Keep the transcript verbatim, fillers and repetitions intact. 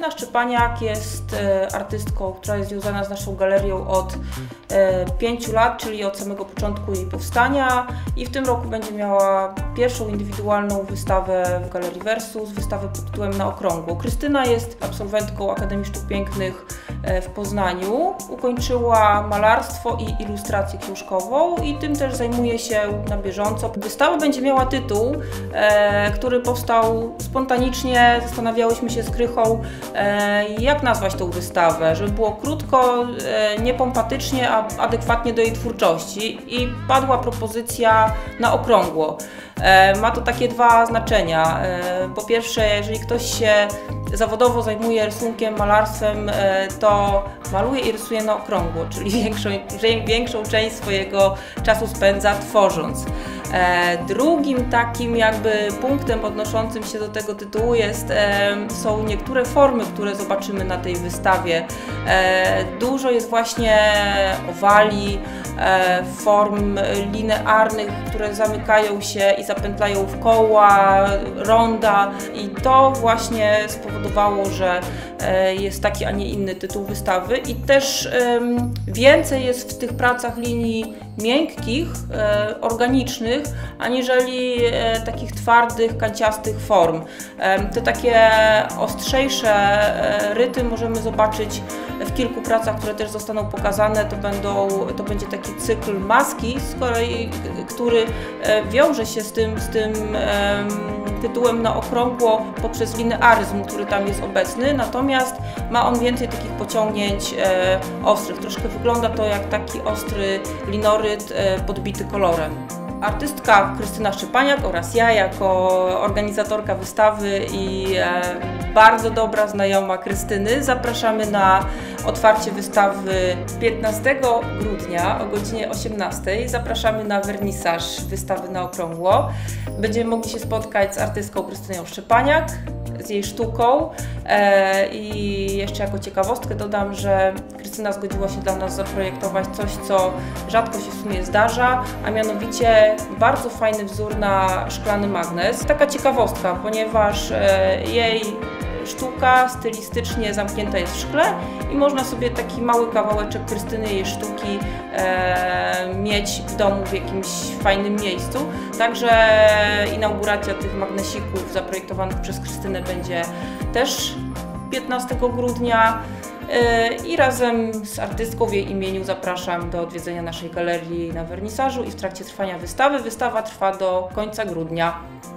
Krystyna Szczepaniak jest artystką, która jest związana z naszą galerią od pięciu lat, czyli od samego początku jej powstania, i w tym roku będzie miała pierwszą indywidualną wystawę w Galerii Versus, wystawę pod tytułem Na okrągło. Krystyna jest absolwentką Akademii Sztuk Pięknych w Poznaniu, ukończyła malarstwo i ilustrację książkową i tym też zajmuje się na bieżąco. Wystawa będzie miała tytuł, e, który powstał spontanicznie. Zastanawiałyśmy się z Krychą, e, jak nazwać tą wystawę, żeby było krótko, e, niepompatycznie, a adekwatnie do jej twórczości, i padła propozycja Na okrągło. E, ma to takie dwa znaczenia. E, po pierwsze, jeżeli ktoś się zawodowo zajmuje rysunkiem, malarstwem, e, to maluje i rysuje na okrągło, czyli większą, większą część swojego czasu spędza tworząc. E, drugim takim jakby punktem odnoszącym się do tego tytułu jest, e, są niektóre formy, które zobaczymy na tej wystawie. E, dużo jest właśnie owali, e, form linearnych, które zamykają się i zapętlają w koła, ronda, i to właśnie spowodowało, że e, jest taki, a nie inny tytuł wystawy. I też e, więcej jest w tych pracach linii miękkich, e, organicznych, aniżeli e, takich twardych, kanciastych form. E, te takie ostrzejsze e, ryty możemy zobaczyć w kilku pracach, które też zostaną pokazane. To, będą, to będzie taki cykl maski, z kolei, który e, wiąże się z tym, z tym e, tytułem Na okrągło poprzez linearyzm, który tam jest obecny, natomiast ma on więcej takich pociągnięć e, ostrych. Troszkę wygląda to jak taki ostry linoryt e, podbity kolorem. Artystka Krystyna Szczepaniak oraz ja jako organizatorka wystawy i e, bardzo dobra znajoma Krystyny zapraszamy na otwarcie wystawy piętnastego grudnia o godzinie osiemnastej. Zapraszamy na wernisaż wystawy Na okrągło. Będziemy mogli się spotkać z artystką Krystyną Szczepaniak, z jej sztuką, e, i jeszcze jako ciekawostkę dodam, że Krystyna zgodziła się dla nas zaprojektować coś, co rzadko się w sumie zdarza, a mianowicie bardzo fajny wzór na szklany magnes. Taka ciekawostka, ponieważ e, jej sztuka stylistycznie zamknięta jest w szkle i można sobie taki mały kawałeczek Krystyny, jej sztuki e, mieć w domu w jakimś fajnym miejscu. Także inauguracja tych magnesików zaprojektowanych przez Krystynę będzie też piętnastego grudnia. I razem z artystką w jej imieniu zapraszam do odwiedzenia naszej galerii na wernisażu i w trakcie trwania wystawy. Wystawa trwa do końca grudnia.